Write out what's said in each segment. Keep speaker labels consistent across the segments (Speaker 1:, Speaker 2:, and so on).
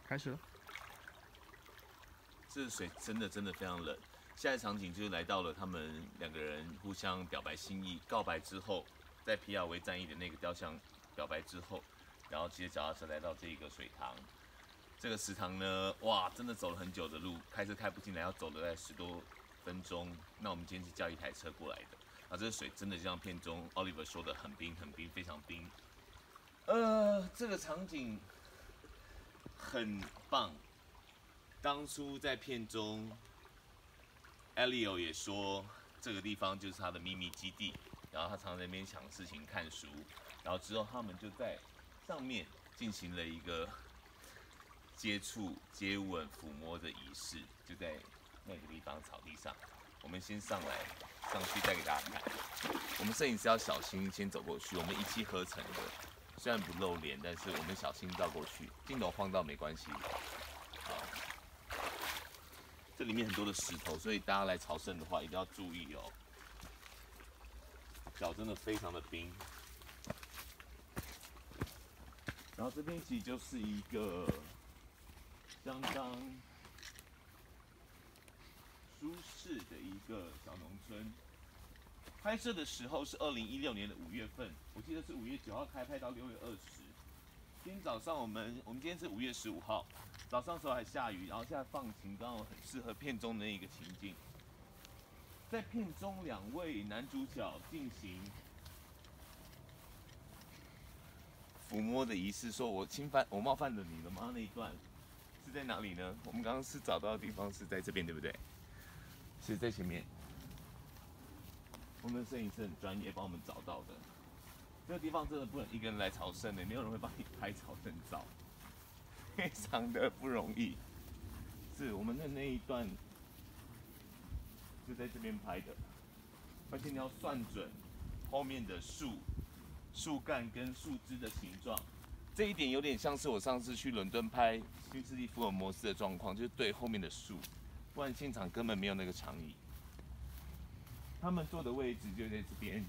Speaker 1: 开始了。
Speaker 2: 这水真的非常冷。下一场景就是来到了他们两个人互相表白心意、告白之后，在皮亚维战役的那个雕像表白之后，然后骑着脚踏车来到这个水塘。这个食堂呢，哇，真的走了很久的路，开车开不进来，要走了大概10多分钟。那我们今天是叫一台车过来的。啊，这个水真的就像片中 Oliver 说的，很冰，很冰，非常冰。这个场景很棒。当初在片中 ，Elio 也说这个地方就是他的秘密基地，然后他常常在那边想事情、看书，然后之后他们就在上面进行了一个接触、接吻、抚摸的仪式，就在那个地方草地上。我们先上去带给大家看。我们摄影师要小心，先走过去。我们一气呵成的，虽然不露脸，但是我们小心绕过去。镜头晃到没关系。好，这里面很多的石头，所以大家来朝圣的话一定要注意哦。脚真的非常的冰。然后这边其实就是一个相当舒适的一个小农村。拍摄的时候是2016年的5月份，我记得是5月9号开拍到6月20。今天早上我们今天是5月15号，早上的时候还下雨，然后现在放晴，刚好很适合片中的一个情境。在片中2位男主角进行抚摸的仪式，说我冒犯了你了吗？那一段是在哪里呢？我们刚刚是找到的地方是在这边，对不对？是在前面。我们的摄影师很专业，帮我们找到的。这个地方真的不能一个人来朝圣的，没有人会帮你拍朝圣照，非常的不容易。是我们的那一段就在这边拍的，而且你要算准后面的树干跟树枝的形状。这一点有点像是我上次去伦敦拍新世纪福尔摩斯的状况，就是对后面的树，不然现场根本没有那个长椅。他们坐的位置就在这边。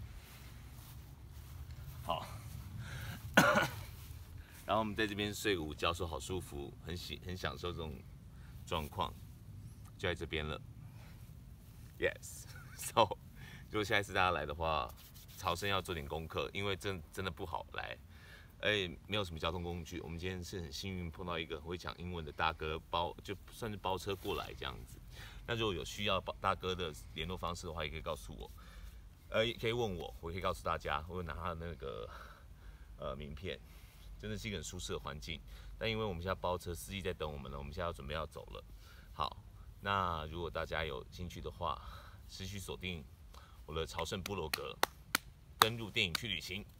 Speaker 2: 好，然后我们在这边睡个午觉，说好舒服，很享受这种状况，就在这边了。Yes，so 如果下一次大家来的话，朝圣要做点功课，因为真的不好来，而且没有什么交通工具。我们今天是很幸运碰到一个很会讲英文的大哥，就算是包车过来这样子。那如果有需要大哥的联络方式的话，也可以告诉我，也可以问我，我可以告诉大家，我会拿他的那个名片。真的是一个很舒适的环境，但因为我们现在包车，司机在等我们了，我们现在要准备要走了。好，那如果大家有兴趣的话，持续锁定我的朝圣部落格，登入电影去旅行。